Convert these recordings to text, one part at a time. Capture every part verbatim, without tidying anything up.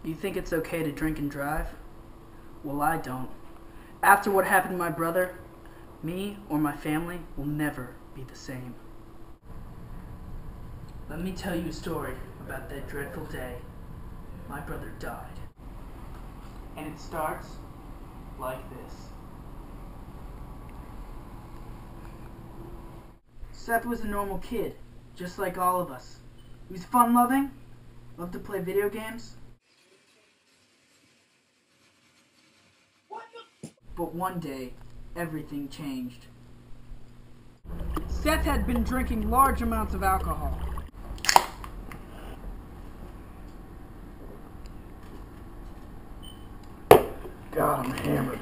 You think it's okay to drink and drive? Well, I don't. After what happened to my brother, me or my family will never be the same. Let me tell you a story about that dreadful day my brother died. And it starts like this. Seth was a normal kid, just like all of us. He was fun-loving, loved to play video games. But one day, everything changed. Seth had been drinking large amounts of alcohol. God, I'm hammered.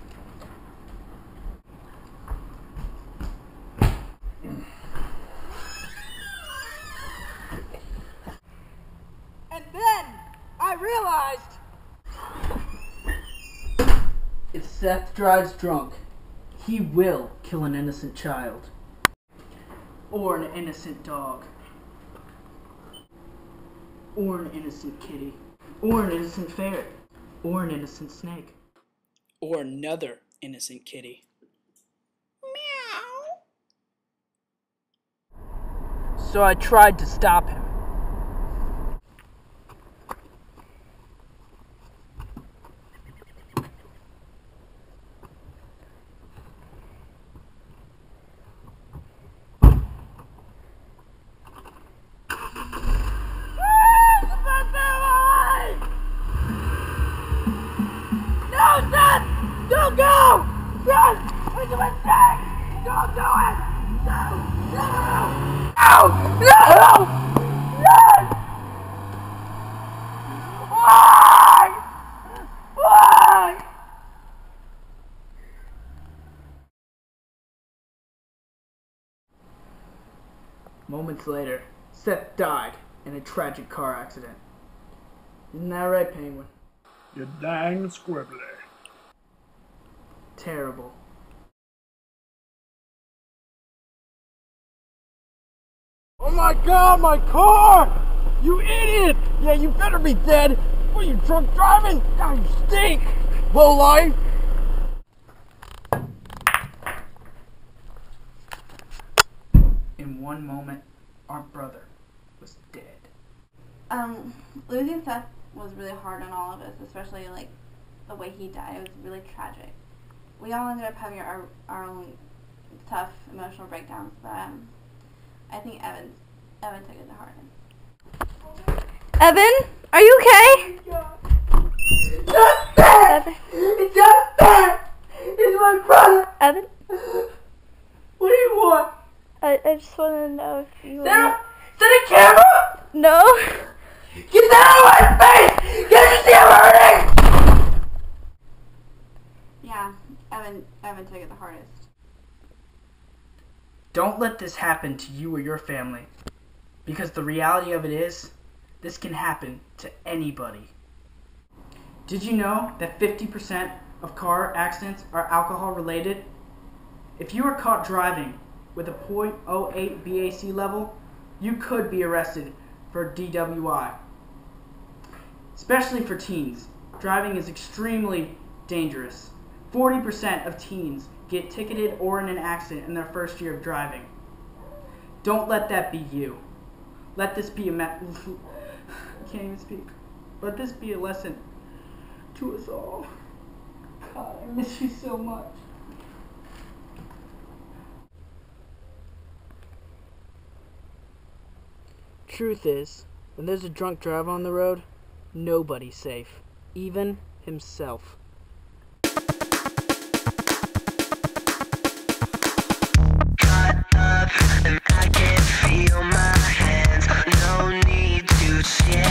And then I realized if Seth drives drunk, he will kill an innocent child. Or an innocent dog. Or an innocent kitty. Or an innocent ferret. Or an innocent snake. Or another innocent kitty. Meow. So I tried to stop him. No, Seth! Don't go! Seth! It's a mistake! Don't do it! No! No! No! No! Seth! Why? Why? Moments later, Seth died in a tragic car accident. Isn't that right, Penguin? You dang squibbly. Terrible. Oh my god, my car! You idiot! Yeah, you better be dead! What are you, drunk driving? God, you stink! Lowlife! In one moment, our brother was dead. Um, losing Seth was really hard on all of us, especially like the way he died. It was really tragic. We all ended up having our our own tough emotional breakdowns, but um, I think Evan Evan took it the hardest. Evan, are you okay? Just that! It's just that! It's my brother! Evan, What do you want? I, I just want to know if you. Is that a, is that a camera? No. Get that out of my face! Can't you see I'm hurting? Yeah, Evan Evan took it the hardest. Don't let this happen to you or your family. Because the reality of it is, this can happen to anybody. Did you know that fifty percent of car accidents are alcohol related? If you are caught driving with a zero point zero eight B A C level, you could be arrested for D W I. Especially for teens, driving is extremely dangerous. forty percent of teens get ticketed or in an accident in their first year of driving. Don't let that be you. Let this be a me- I can't even speak. Let this be a lesson to us all. God, I miss you so much. Truth is, when there's a drunk driver on the road, nobody's safe, even himself. Hot up and I can feel my hands. No need to share.